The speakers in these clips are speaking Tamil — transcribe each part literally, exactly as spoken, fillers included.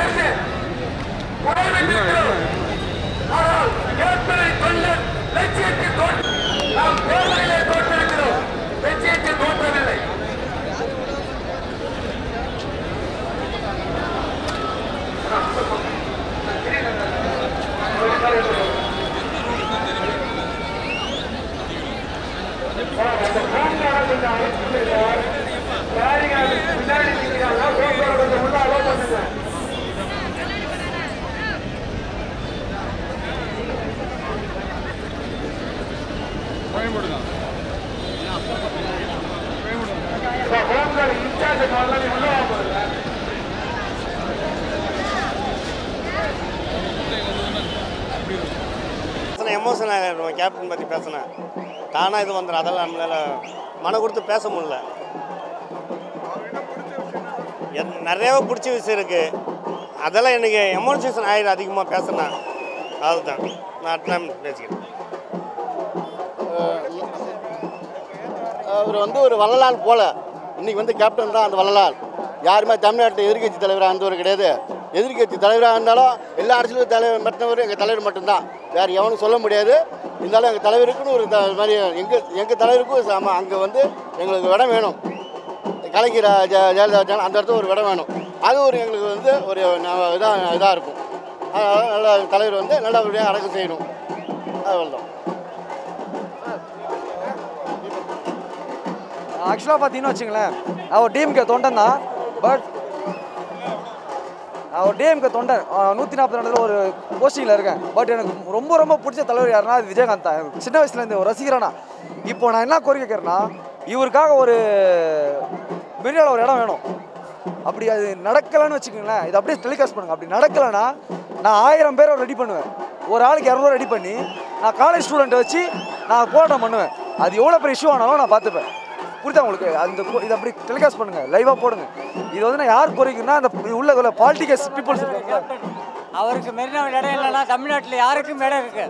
எமோஷன் ஆகிடுவோம். கேப்டன் பற்றி பேசினேன் தானாக இது வந்துடும். அதெல்லாம் நம்மளால் மன கொடுத்து பேச முடியல. நிறையாவே பிடிச்ச விஷயம் இருக்குது. அதெல்லாம் எனக்கு எமோஷன் ஆகிடும் அதிகமாக பேசினேன். அதுதான் நான் அட்லாம் பேசிக்கிறேன். அவர் வந்து ஒரு வள்ளலால் போல இன்றைக்கி வந்து கேப்டன் தான் அந்த வள்ளலால். யாருமே தமிழ்நாட்டில் எதிர்கட்சி தலைவராக இருந்தவர் கிடையாது. எதிர்கட்சி தலைவராக இருந்தாலும் எல்லா அரசியலும் தலைவர் மற்றவர் எங்கள் தலைவர் மட்டும்தான். வேறு எவனும் சொல்ல முடியாது. இருந்தாலும் எங்கள் தலைவருக்குன்னு ஒரு த மாதிரி எங்கள் எங்கள் தலைவருக்கும் ஆமாம் அங்கே வந்து எங்களுக்கு இடம் வேணும். கலைஞர் ஜ ஜெயலலிதா அந்த இடத்துல ஒரு இடம் வேணும். அது ஒரு எங்களுக்கு வந்து ஒரு இதாக இதாக இருக்கும். அதனால் நல்ல தலைவர் வந்து நல்லபடியாக அடக்கம் செய்யணும். அது தான். ஆக்சுவலாக பார்த்தீங்கன்னா வச்சுங்களேன், அவர் டிஎம்கே தொண்டன் தான். பட் அவர் டிஎம்கே தொண்டன் நூற்றி நாற்பது இடத்துல ஒரு போஸ்டிங்கில் இருக்கேன். பட் எனக்கு ரொம்ப ரொம்ப பிடிச்ச தலைவர் யாருன்னா அது விஜயகாந்த் தான். சின்ன வயசுலேருந்து ஒரு ரசிகரானா. இப்போ நான் என்ன கோரிக்கை கேட்குறேன்னா, இவருக்காக ஒரு பிரியாணியில் ஒரு இடம் வேணும். அப்படி அது நடக்கலைன்னு வச்சுக்கோங்களேன், இது அப்படியே டெலிகாஸ்ட் பண்ணுங்கள். அப்படி நடக்கலைன்னா நான் ஆயிரம் பேரை ரெடி பண்ணுவேன். ஒரு ஆளுக்கு இரநூறுவா ரெடி பண்ணி நான் காலேஜ் ஸ்டூடெண்ட்டை வச்சு நான் போராட்டம் பண்ணுவேன். அது எவ்வளோ பெரிய இஷ்யூ ஆனாலும் நான் பார்த்துப்பேன். புரியுதா உங்களுக்கு? அந்த இது அப்படி டெலிகாஸ்ட் பண்ணுங்கள், லைவாக போடுங்க. இது வந்து நான் யார் குறைக்குன்னா அந்த உள்ள உள்ள பாலிட்டிக்கல்ஸ் பீப்புள்ஸ் இருக்காங்க. அவருக்கு மெரினா இடம் இல்லைன்னா தமிழ்நாட்டில் யாருக்கும் இடம் இருக்கு.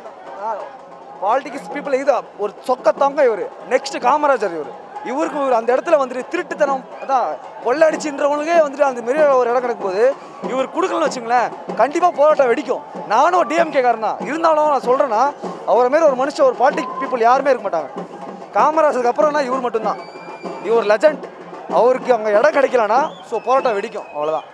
பாலிட்டிக்ஸ் பீப்புள் இது ஒரு சொக்கத்தவங்க இவர். நெக்ஸ்ட் காமராஜர் இவர். இவருக்கு இவர் அந்த இடத்துல வந்துட்டு திருட்டுத்தனம் அதான் கொள்ளடிச்சுன்றவங்களுக்கே வந்துட்டு அந்த மாரி ஒரு இடம் கிடக்கும் போது இவர் கொடுக்கலன்னு வச்சுங்களேன், கண்டிப்பாக போராட்டம் வெடிக்கும். நானும் டிஎம்கே காரன் தான். இருந்தாலும் நான் சொல்கிறேன்னா அவரை மாரி ஒரு மனுஷன் ஒரு பாலிட்டிக் பீப்புள் யாருமே இருக்க மாட்டாங்க. காமராஜருக்கு அப்புறம்னா இவர் மட்டும்தான். இவர் லெஜண்ட். அவருக்கு அங்கே இடம் கிடைக்கலன்னா ஸோ போராட்டம் வெடிக்கும். அவ்வளோதான்.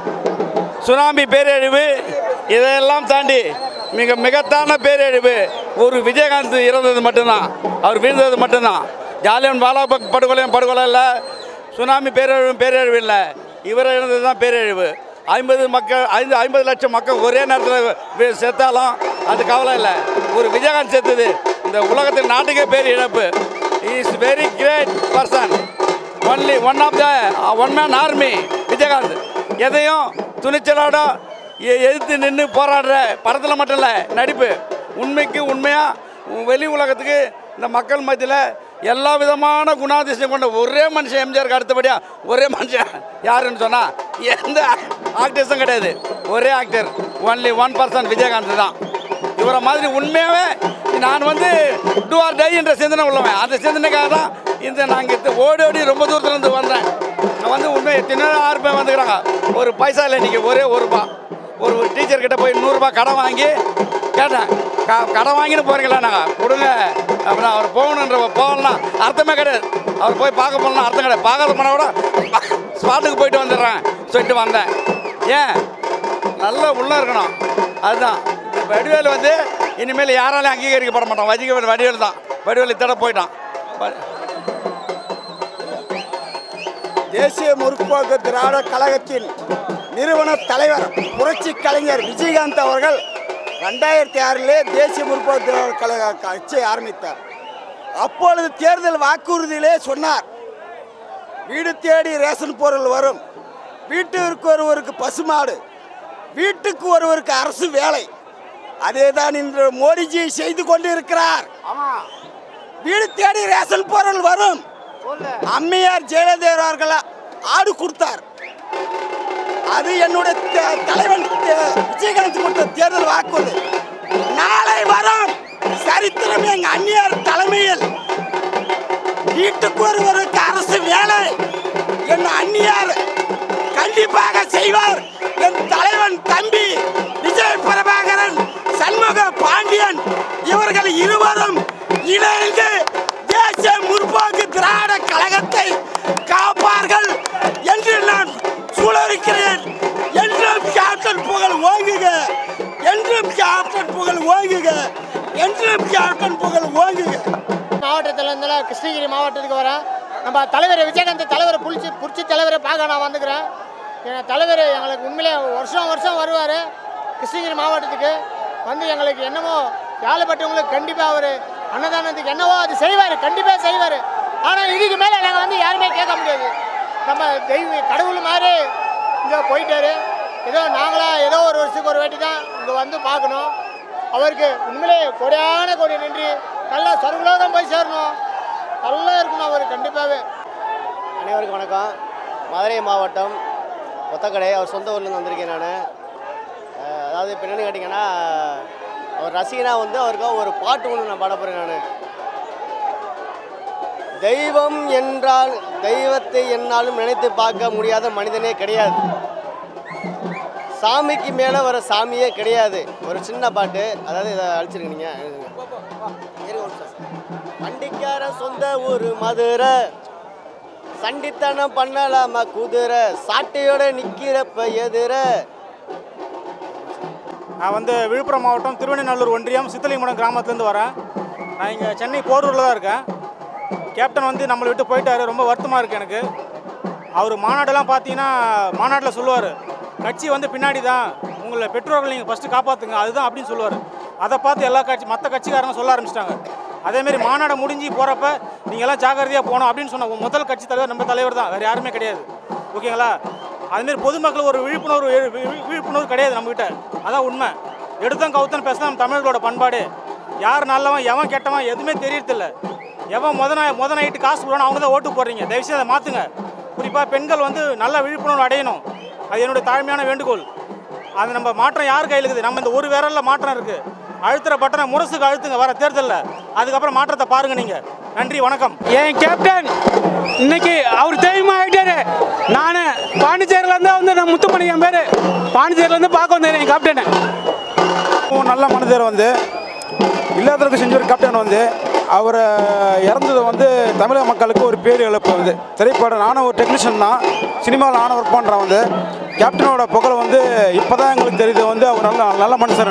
சுனாமி பேரழிவு இதையெல்லாம் தாண்டி மிக மிகத்தான பேரழிவு ஒரு விஜயகாந்த் இறந்தது மட்டும்தான். அவர் வீழ்ந்தது மட்டும்தான். ஜாலியன் வாலாபாக் படுகொலையும் படுகொலை இல்லை, சுனாமி பேரழிவும் பேரழிவு இல்லை, இவரை இழந்தது தான் பேரழிவு. ஐம்பது மக்கள் ஐந்து ஐம்பது லட்சம் மக்கள் ஒரே நேரத்தில் செத்தாலும் அது கவலை இல்லை. ஒரு விஜயகாந்த் செத்தது இந்த உலகத்தின் நாட்டுக்கே பேர் இழப்பு. Is very great person. Only one of the one man army Vijayakanth. எதையும் துணிச்சலோட எதிர்த்து நின்று போராடுற படத்தில் மட்டும் இல்லை, நடிப்பு உண்மைக்கு உண்மையாக வெளி உலகத்துக்கு இந்த மக்கள் மத்தியில் எல்லா விதமான குணாதிசயம் கொண்ட ஒரே மனுஷன் எம்ஜிஆருக்கு அடுத்தபடியாக ஒரே மனுஷன் யாருன்னு சொன்னால் எந்த ஆக்டர்ஸும் கிடையாது. ஒரே actor only one person Vijayakanth தான். இவரை மாதிரி உண்மையாகவே நான் வந்து டூ ஆர் டை என்ற சிந்தனை உள்ளவன். அந்த சிந்தனைக்காக தான் இந்த நாங்கள் ஓடி ஓடி ரொம்ப தூரத்துலேருந்து வந்தேன். நான் வந்து உண்மை எத்தனை ஆறு பேர் வந்துக்கிறாங்க. ஒரு பைசா இல்லை இன்றைக்கி, ஒரே ஒரு ரூபா. ஒரு ஒரு டீச்சர்கிட்ட போய் நூறுரூபா கடன் வாங்கி கேட்டேன், க கடன் வாங்கின்னு போகிறீங்களா நாங்கள் கொடுங்க அப்படின்னா அவர் போகணுன்ற போகலாம் அர்த்தமே கிடையாது. அவர் போய் பார்க்க போகலாம் அர்த்தம் கிடையாது. பார்க்கறது போனால் கூட ஸ்பாட்டுக்கு போயிட்டு வந்துடுறேன் சொல்லிட்டு வந்தேன். ஏன் நல்லா உள்ளே இருக்கணும். அதுதான் வடிவேல் வந்து இனிமேல் யாராலையும் அங்கீகரிக்கப்பட மாட்டான். வஜிக வடிவேல் தான். வடிவேல் இத்தட போயிட்டான். தேசிய முற்போக்கு திராவிட கழகத்தின் நிறுவன தலைவர் புரட்சி கலைஞர் விஜயகாந்த் அவர்கள் ரெண்டாயிரத்தி ஆறிலே தேசிய முற்போக்கு திராவிட கழக கட்சியை ஆரம்பித்தார். அப்பொழுது தேர்தல் வாக்குறுதியிலே சொன்னார், வீடு தேடி ரேஷன் பொருள் வரும், வீட்டிற்கு ஒருவருக்கு பசுமாடு, வீட்டுக்கு ஒருவருக்கு அரசு வேலை. அதேதான் இன்று மோடிஜி செய்து கொண்டு இருக்கிறார். வீடு தேடி ரேஷன் பொருள் வரும். அம்மையார் ஜெயலலிதா அவர்கள் ஆடு கொடுத்தார். அது என்னுடைய தலைவன் விஜயகாந்த் கொடுத்த தேர்தல் வாக்குறுதி. நாளை வரும் சரித்திரம் எங்க அந்நியார் தலைமையில் வீட்டுக்கு ஒருவருக்கு அரசு வேலை என் அந்நியார் கண்டிப்பாக செய்வார். என் தலைவர் இவர்கள் இருவரும் இணைந்து தேசிய முற்போக்கு திராவிட கழகத்தை காப்பார்கள் என்று நான் சூழலிக்கிறேன். என்றும் கேப்டன் புகழ் ஓங்குக, என்றும் கேப்டன் புகழ் ஓங்குக, என்றும் கேப்டன் புகழ் ஓங்குக. மாவட்டத்திலேருந்து கிருஷ்ணகிரி மாவட்டத்துக்கு வரேன். நம்ம தலைவர் விஜயகாந்த் தலைவரை புடிச்சு புடிச்சு தலைவரை பார்க்க நான் வந்துக்கிறேன். என் தலைவர் எங்களுக்கு உண்மையிலே வருஷம் வருஷம் வருவார் கிருஷ்ணகிரி மாவட்டத்துக்கு வந்து எங்களுக்கு என்னமோ வேலைப்பட்டவங்களுக்கு கண்டிப்பாக அவர் அன்னதானத்துக்கு என்னவோ அது செய்வார், கண்டிப்பாக செய்வார். ஆனால் இதுக்கு மேலே நாங்கள் வந்து யாருமே கேட்க முடியாது. நம்ம தெய்வ கடவுள் மாதிரி இங்கே போயிட்டாரு. ஏதோ நாங்களாம் ஏதோ ஒரு வருஷத்துக்கு ஒரு வாட்டி தான் இங்கே வந்து பார்க்கணும். அவருக்கு உண்மையிலே கொடையான கொடி நன்றி. நல்லா சொர்க்கலோகம் போய் சேரணும், நல்லா இருக்கணும் அவர் கண்டிப்பாகவே. அனைவருக்கும் வணக்கம். மதுரை மாவட்டம் ஒத்தக்கடை, அவர் சொந்த ஊர்லேருந்து வந்திருக்கேன் நான். அதாவது இப்போ என்னென்னு கேட்டிங்கன்னா, அவர் ரசிகனாக வந்து அவருக்காக ஒரு பாட்டு ஒன்று நான் பாட போகிறேன். நான் தெய்வம் என்றால் தெய்வத்தை என்னாலும் நினைத்து பார்க்க முடியாத மனிதனே கிடையாது. சாமிக்கு மேலே வர சாமியே கிடையாது. ஒரு சின்ன பாட்டு, அதாவது இதை அழிச்சிருக்கீங்க. வண்டிக்கார சொந்த ஊர் மதுரை, சண்டித்தனம் பண்ணலாமா குதிரை, சாட்டையோட நிற்கிறப்ப எதிர. நான் வந்து விழுப்புரம் மாவட்டம் திருவண்ணநல்லூர் ஒன்றியம் சித்தலிங்கமடம் கிராமத்துலேருந்து வரேன். நான் இங்கே சென்னை போரூரில் தான் இருக்கேன். கேப்டன் வந்து நம்மளை விட்டு போயிட்டார். ரொம்ப வருத்தமாக இருக்குது எனக்கு. அவர் மாநாடெல்லாம் பார்த்தீங்கன்னா மாநாட்டில் சொல்லுவார், கட்சி வந்து பின்னாடி தான், உங்களை பெற்றோர்கள் நீங்கள் ஃபஸ்ட்டு காப்பாற்றுங்க அதுதான் அப்படின்னு சொல்லுவார். அதை பார்த்து எல்லா கட்சி மற்ற கட்சிக்காரங்க சொல்ல ஆரம்பிச்சிட்டாங்க. அதேமாரி மாநாடு முடிஞ்சு போகிறப்ப நீங்கள்லாம் ஜாக்கிரதையாக போகணும் அப்படின்னு சொன்ன முதல் கட்சி தலைவர் நம்ம தலைவர் தான், வேறு யாருமே கிடையாது. ஓகேங்களா? அதுமாரி பொதுமக்கள் ஒரு விழிப்புணர்வு விழிப்புணர்வு கிடையாது நம்மகிட்ட. அதான் உண்மை. எடுத்தம் கவுத்தன் பேசினா நம்ம தமிழர்களோட பண்பாடு. யார் நல்லவன் எவன் கெட்டவன் எதுவுமே தெரியறதில்ல. எவன் முத முத நைட்டு காசு போடணும் அவங்க தான் ஓட்டு போடுறீங்க. தயவுசெய்து அதை மாற்றுங்க. குறிப்பாக பெண்கள் வந்து நல்ல விழிப்புணர்வு அடையணும். அது என்னுடைய தாழ்மையான வேண்டுகோள். அது நம்ம மாற்றம் யார் கையில் இருக்குது? நம்ம இந்த ஒரு விரலில் மாற்றம் இருக்குது. அழுத்துற பட்டனை முரசுக்கு அழுத்துங்க வர தேர்தலில். அதுக்கப்புறம் மாற்றத்தை பாருங்கள் நீங்கள். நன்றி, வணக்கம். என் கேப்டன் இன்னைக்கு அவர் தெய்வமாக ஆகிட்டாரு. நான் பாண்டிச்சேரியிலேருந்து வந்து நான் முத்துமணி என் பேர் பாண்டிச்சேரியிலேருந்து பார்க்க வந்தேன் என் கேப்டனை. நல்ல மனிதர் வந்து இல்லாதவருக்கு செஞ்ச ஒரு கேப்டன் வந்து அவர் இறந்தது வந்து தமிழக மக்களுக்கு ஒரு பேர் இழப்பு வந்து திரைப்படம். நானும் ஒரு டெக்னீஷியன் தான், சினிமாவில் நானும் ஒர்க் பண்ணுறேன். வந்து கேப்டனோட புகழ் வந்து இப்போ தான் எங்களுக்கு தெரியுது வந்து அவர் நல்ல நல்ல மனுஷன்.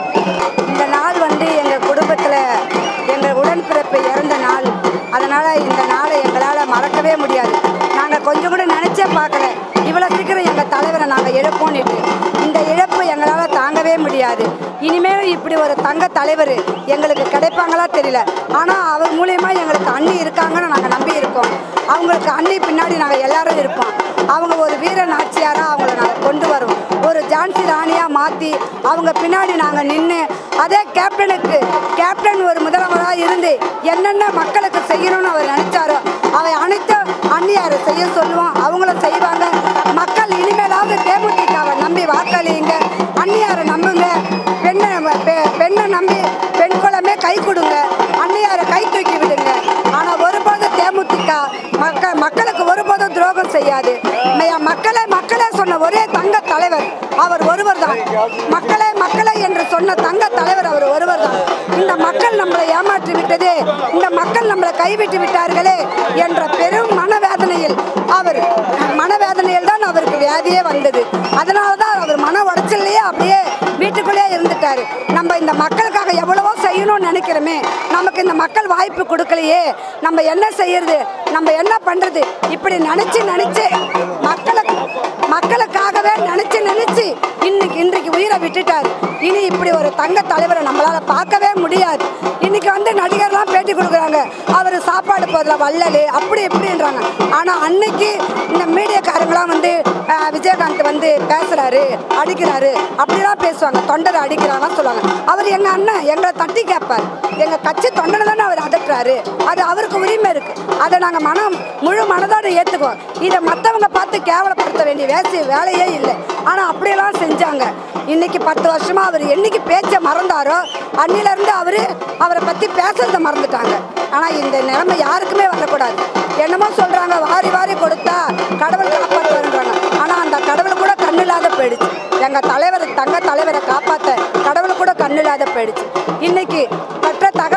இந்த நாள் வந்து எங்கள் குடும்பத்தில் எங்கள் உடன்பிறப்பு இறந்த நாள். அதனால் இந்த நாளை எங்களால் மறக்கவே முடியாது. நாங்கள் கொஞ்சம் கூட நினச்சே பார்க்கல இவ்வளோ சீக்கிரம் எங்கள் தலைவரை நாங்கள் இழப்போன்னுட்டு. இந்த இழப்பு எங்களால் தாங்கவே முடியாது. இனிமேல் இப்படி ஒரு தங்க தலைவர் எங்களுக்கு கிடைப்பாங்களா தெரியல. ஆனால் அவர் மூலயமா எங்களுக்கு அண்ணி இருக்காங்கன்னு நாங்கள் நம்பி இருக்கோம். அவங்களுக்கு அண்ணி பின்னாடி நாங்கள் எல்லாரும் இருப்போம். அவங்க ஒரு வீர நாச்சியாராக அவங்கள நாங்கள் கொண்டு வரோம். ஒரு ஜான்சி ராணியாக மாற்றி அவங்க பின்னாடி நாங்கள் நின்று அதே கேப்டனுக்கு கேப்டன் ஒரு முதல்வராக இருந்து என்னென்ன மக்களுக்கு செய்யணும்னு அவர் நினைச்சாரோ அவை அனைத்தும் அந்நியாரை செய்ய சொல்லுவோம். அவங்களும் செய்வாங்க. மக்கள் இனிமேலாவது தேமுதிகவை நம்பி வாக்களியுங்க. அந்நியாரை நம்புங்க. பெண்ணை பெண்ணை நம்பி பெண் குலமே கை கொடுங்க. அந்நியாரை கை தூக்கி விடுங்க. ஆனால் ஒருபோதும் தேமுதிக மக்க மக்களுக்கு ஒருபோதும் துரோகம் செய்யாது. மக்களை மக்களே சொன்ன ஒரே தங்க தலைவர் அவர் ஒருவர் தான். மக்களே மக்களே என்று சொன்ன தங்க தலைவர் அவர் ஒருவர் தான். இந்த மக்கள் நம்மளை ஏமாற்றி விட்டதே, இந்த மக்கள் நம்மளை கைவிட்டு விட்டார்களே என்ற பெரும் மனவேதனையில் அவர் மனவேதனையில் தான் அவருக்கு வியாதியே வந்தது. அதனால தான் அவர் மன உடைச்சல்லையே அப்படியே வீட்டுக்குள்ளேயே இருந்துட்டாரு. நம்ம இந்த மக்களுக்காக எவ்வளவோ செய்யணும்னு நினைக்கிறோமே, நமக்கு இந்த மக்கள் வாய்ப்பு கொடுக்கலையே, நம்ம என்ன செய்யறது, நம்ம என்ன பண்றது, இப்படி நினைச்சு நினைச்சு மக்களுக்கு மக்களுக்காகவே நினைச்சு நினைச்சு இன்னைக்கு இன்றைக்கு உயிரை விட்டுட்டாரு. இனி இப்படி ஒரு தங்க தலைவரை நம்மளால பார்க்கவே முடியாது. இன்னைக்கு வந்து நடிகர்லாம் பேட்டி கொடுக்குறாங்க, அவர் சாப்பாடு போதில் வள்ளல் அப்படி இப்படின்றாங்க. ஆனால் அன்னைக்கு இந்த மீடியாக்காரங்களாம் வந்து விஜயகாந்த் வந்து பேசுறாரு அடிக்கிறாரு அப்படிலாம் பேசுவாங்க. தொண்டரை அடிக்கிறாங்கன்னு சொல்லுவாங்க. அவர் எங்கள் அண்ணன், எங்களை தட்டி கேட்பார். எங்கள் கட்சி தொண்டனை தானே அவர் அதட்டுறாரு, அது அவருக்கு உரிமை இருக்கு. அதை நாங்கள் மனம் முழு மனதோடு ஏற்றுக்குவோம். இதை மற்றவங்க பார்த்து கேவலப்படுத்த வேண்டிய வேசி வேலையே இல்லை. ஆனால் அப்படியெல்லாம் செஞ்சாங்க. இன்னைக்கு பத்து வருஷமா அவர் என்னைக்கு பேச்சை மறந்தாரோ அன்னிலிருந்து அவரு அவரை பற்றி பேசுறதை மறந்துட்டாங்க. ஆனால் இந்த நிலைமை யாருக்குமே வரக்கூடாது. என்னமோ சொல்கிறாங்க, வாரி வாரி கொடுத்தா கடவுள் காப்பாற்றுவாருன்றாங்க. ஆனால் அந்த கடவுள் கூட கண்ணு இல்லாத போயிடுச்சு. எங்கள் தலைவர் தங்க தலைவரை காப்பாற்ற கடவுள் கூட கண்ணு இல்லாத போயிடுச்சு. இன்னைக்கு பற்ற தக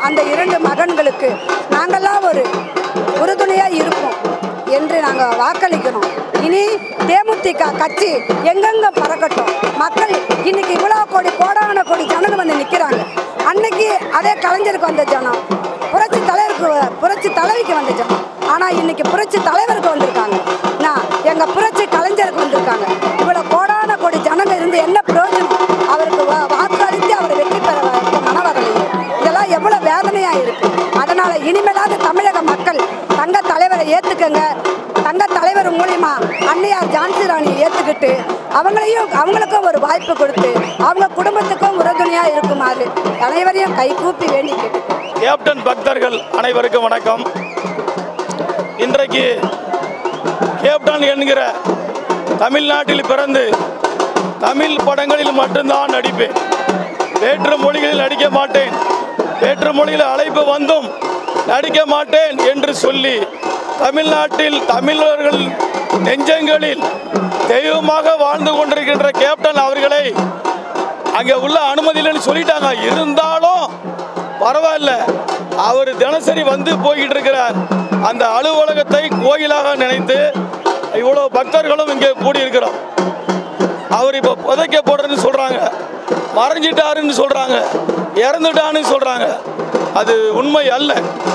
அந்த இரண்டு மகன்களுக்கு நாங்கள்லாம் ஒரு உறுதுணையாக இருப்போம் என்று நாங்கள் வாக்களிக்கிறோம். இனி தேமுதிக கட்சி எங்கெங்க பறக்கட்டும். மக்கள் இன்னைக்கு இவ்வளோ கோடி கோடான கோடி ஜனங்க வந்து நிற்கிறாங்க. அன்னைக்கு அதே கலைஞருக்கு வந்த ஜனம், புரட்சி தலைவருக்கு புரட்சி தலைவிக்கு வந்த ஜனம், ஆனால் இன்னைக்கு புரட்சி தலைவருக்கு வந்திருக்காங்க. நான் எங்கள் புரட்சி கலைஞருக்கு வந்திருக்காங்க. இவ்வளோ கோடான கோடி ஜனங்க இருந்து என்ன பிரயோஜனம்? அவருக்கு வா வாக்களித்து அவரை வெற்றி பெற மன வரலையே. இதெல்லாம் எவ்வளோ வேதனையாக இருக்குது. அதனால் இனிமேலாவது தமிழக மக்கள் தங்க தலைவரை ஏற்றுக்கங்க. தங்க தலைவர் மூலிமா அன்னையார் ஜான்சி ராணியை ஏற்றுக்கிட்டு அவங்களையும் அவங்களுக்கும் ஒரு வாய்ப்பு கொடுத்து அவங்க குடும்பத்துக்கும் உறுதுணையாக இருக்குமாறு அனைவரையும் கை கூப்பி வேண்டி கேட்டுக்கோம். கேப்டன் பக்தர்கள் அனைவருக்கும் வணக்கம். இன்றைக்கு கேப்டன் என்கிற தமிழ்நாட்டில் பிறந்து தமிழ் படங்களில் மட்டும்தான் நடிப்பேன். வேற்று மொழிகளில் நடிக்க மாட்டேன். வேற்று மொழியில் அழைப்பு வந்தும் நடிக்க மாட்டேன் என்று சொல்லி தமிழ்நாட்டில் தமிழர்கள் நெஞ்சங்களில் தெய்வமாக வாழ்ந்து கொண்டிருக்கின்ற கேப்டன் அவர்களை அங்கே உள்ள அனுமதியில்னு சொல்லிட்டாங்க. இருந்தாலும் பரவாயில்ல, அவர் தினசரி வந்து போய்கிட்டு இருக்கிறார். அந்த அலுவலகத்தை கோயிலாக நினைத்து இவ்வளோ பக்தர்களும் இங்கே கூடியிருக்கிறோம். அவர் இப்போ புதைக்க போடுறேன்னு சொல்கிறாங்க, மறைஞ்சிட்டாருன்னு சொல்கிறாங்க, இறந்துட்டான்னு சொல்கிறாங்க. அது உண்மை அல்ல.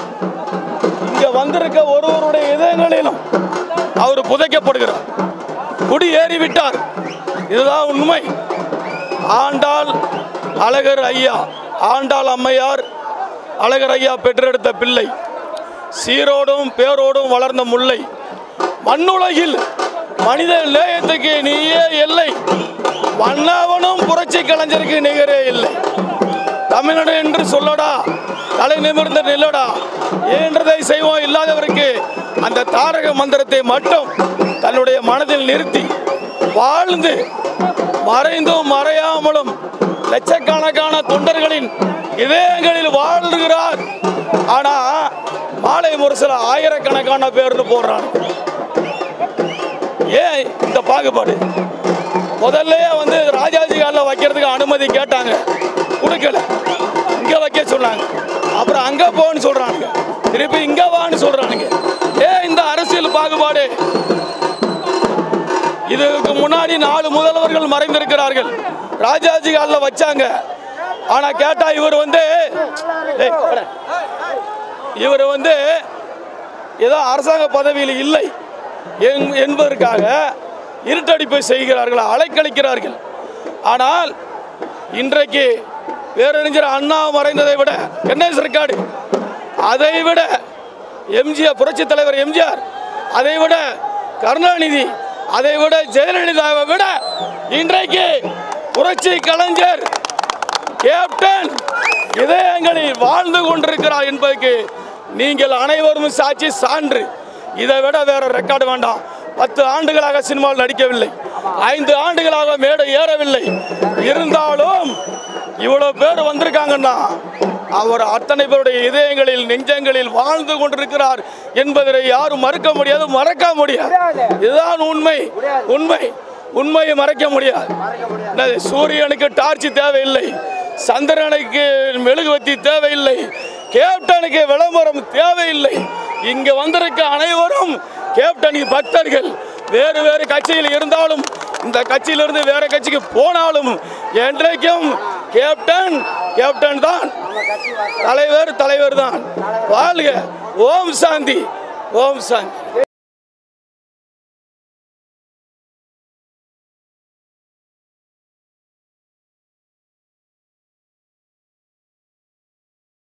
இங்கே வந்திருக்க ஒருவருடைய இதயங்களிலும் அவர் புதைக்கப்படுகிறார். குடி ஏறிவிட்டார். இதுதான் உண்மை. ஆண்டாள் அழகர் ஐயா, ஆண்டாள் அம்மையார் அழகர் ஐயா பெற்றெடுத்த பிள்ளை, சீரோடும் பேரோடும் வளர்ந்த முல்லை, மண்ணுலகில் மனித நேயத்துக்கு நீயே இல்லை, மன்னவனும் புரட்சி கலைஞருக்கு நிகரே இல்லை. தமிழ்நாடு என்று சொல்லடா, தலை நிமிர்ந்த நில்லடா, ஏன்றதை செய்வோம் இல்லாதவருக்கு அந்த தாரக மந்திரத்தை மட்டும் தன்னுடைய மனதில் நிறுத்தி வாழ்ந்து மறைந்தும் மறையாமலும் லட்சக்கணக்கான தொண்டர்களின் இதயங்களில் வாழ்கிறார். ஆனா மாலை முரசில் ஆயிரக்கணக்கான பேர்னு போடுறாங்க. ஏன் இந்த பாகுபாடு? முதல்ல வந்து ராஜாஜி காலில் வைக்கிறதுக்கு அனுமதி கேட்டாங்க, கொடுக்கல. இங்க வைக்க சொன்னாங்க. அப்புறம் அங்க போன்னு சொல்றாங்க, திருப்பி இங்க வான்னு சொல்றாங்க. ஏன் இந்த அரசியல் பாகுபாடு? இதுக்கு முன்னாடி நாலு முதல்வர்கள் மறைந்திருக்கிறார்கள். ராஜாஜி காலில் வச்சாங்க. ஆனா கேட்டா இவர் வந்து இவர் வந்து ஏதோ அரசாங்க பதவியில் இல்லை என்பதற்காக இருட்டடிப்பை செய்கிறார்கள், அலைக்கழிக்கிறார்கள். ஆனால் இன்றைக்கு பேரறிஞர் அண்ணா மறைந்ததை விட கணேசர் காடு, அதை விட எம்ஜிஆர் புரட்சி தலைவர் எம்ஜிஆர், அதை விட கருணாநிதி, அதை விட ஜெயலலிதாவை விட இன்றைக்கு புரட்சி கலைஞர் கேப்டன் இதயங்களில் வாழ்ந்து கொண்டிருக்கிறார் என்பதற்கு நீங்கள் அனைவரும் சாட்சி, சான்று. இதை விட வேற ரெக்கார்டு வேண்டாம். பத்து ஆண்டுகளாக சினிமாவில் நடிக்கவில்லை, ஐந்து ஆண்டுகளாக மேடை ஏறவில்லை. இருந்தாலும் இவ்வளவு பேர் வந்திருக்காங்கன்னா அவர் அத்தனை பேருடைய இதயங்களில் நெஞ்சங்களில் வாழ்ந்து கொண்டிருக்கிறார் என்பதை யாரும் மறுக்க முடியாது, மறக்க முடியாது. இதுதான் உண்மை. உண்மை உண்மையை மறைக்க முடியாது. சூரியனுக்கு டார்ச் தேவையில்லை, சந்திரனுக்கு மெழுகுவத்தி தேவையில்லை, கேப்டனுக்கு விளம்பரம் தேவையில்லை. இங்க வந்திருக்க அனைவரும் கேப்டனின் பக்தர்கள். வேறு வேறு கட்சியில் இருந்தாலும், இந்த கட்சியிலிருந்து வேற கட்சிக்கு போனாலும் என்றைக்கும் கேப்டன் கேப்டன் தான், தலைவர் தலைவர் தான். வாழ்க. ஓம் சாந்தி, ஓம் சாந்தி.